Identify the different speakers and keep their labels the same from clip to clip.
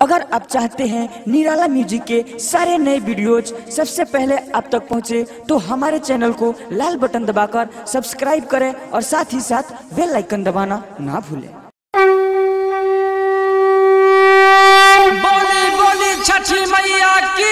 Speaker 1: अगर आप चाहते हैं निराला म्यूजिक के सारे नए वीडियोज सबसे पहले आप तक पहुंचे तो हमारे चैनल को लाल बटन दबाकर सब्सक्राइब करें और साथ ही साथ बेल आइकन दबाना ना भूलें।
Speaker 2: बोली बोली छठी मैया की।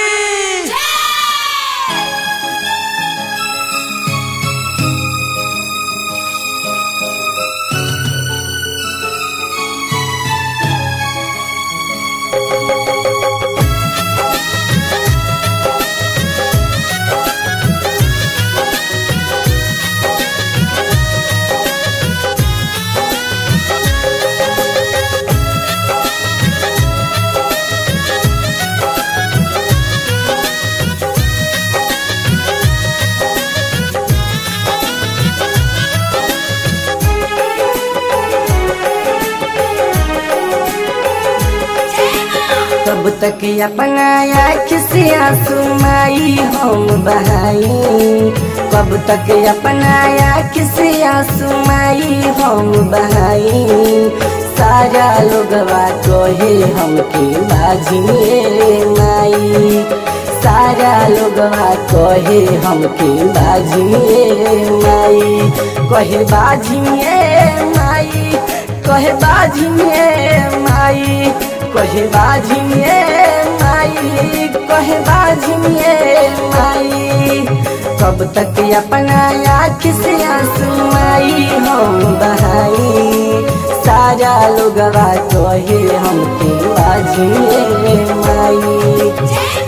Speaker 3: कब तक अपना आँख से आंसू माई हम बहाई, कब तक अपना आँख से आंसू माई हम बहाई। सारा लोगवा कहे हमके बाजिए माई, सारा लोगवा कहे हमके बाजिए माई। कहे बाजिए माई, कहे बाजिए माई, कहे बाजिए माई, कहे बाजिए माई। कब तक अपना आँख से आंसू माई हम बहाई। सारा लोगवा कहे हमके बाजिए माई।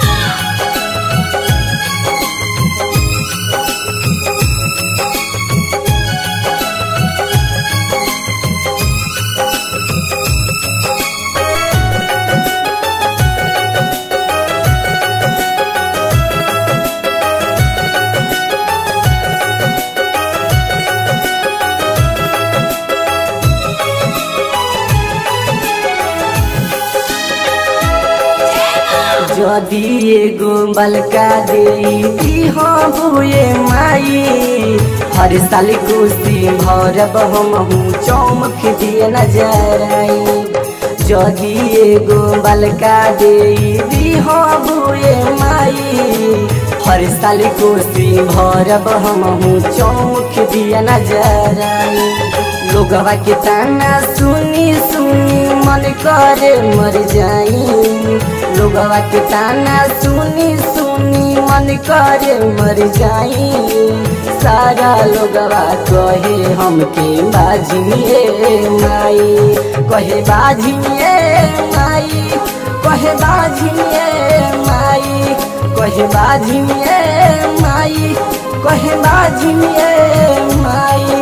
Speaker 3: जदि एगो बलका देती हो बुए माई, हर साल खुशी भरब हमहू चौमुख दिए नजर आई। जदि एगो बलका देती हो बुए माई, हर साल खुशी भरब हमहू चौमुख दिए नजर आई। लोगवा के ताना सुनी सुनी मन करे मर जाई, लोगवा के ताना सुनी सुनी मन करे मर जाई। सारा लोगवा कहे हमके बाजिए माई, कहे बाजिए माई, कहे बाजिए माई, कहे बाजिए माई, कहे बाजिए माई।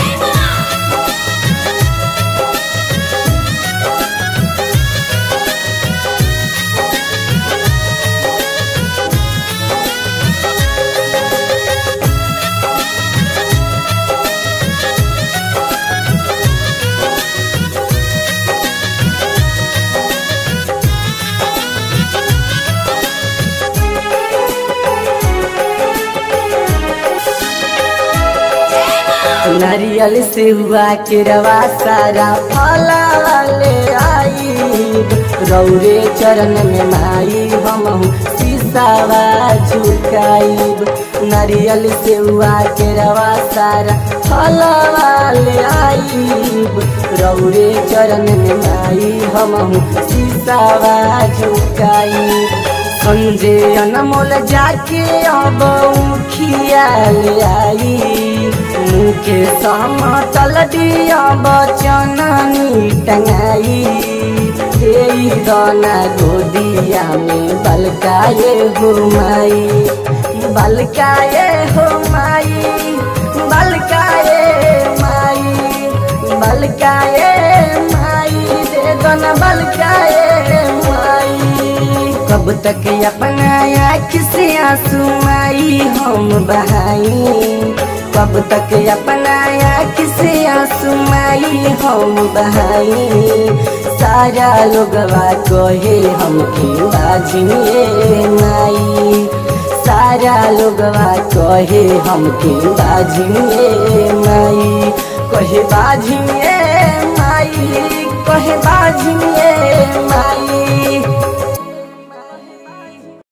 Speaker 3: नारियल से हुआ के रवा सारा फला वाले आई, रौरे चरण में माई हमहू शीशावा झुकाईब। नारियल से हुआ के रवा सारा फला वाले आई, रौरे चरण में माई हमहू शीशावा झुकाईब। संजय अनमोल जाके अब खियाल आई, मुके समतल दिया बचननी टंगाई। तेरी दाना गोदिया में बलकाए हो माई, बलकाए हो माई, बलकाए माई, बलकाए माई, दे दाना बलकाए माई। कब तक अपना आँख से आंसू माई हम बहाई, कब तक अपना आँख से आंसू माई हम बहाई। सारा लोगवा कहे हमके बाजिए माई, सारा लोगवा कहे हमके बाजिए माई। कहे बाजिए माई, कहे बाजिए माई।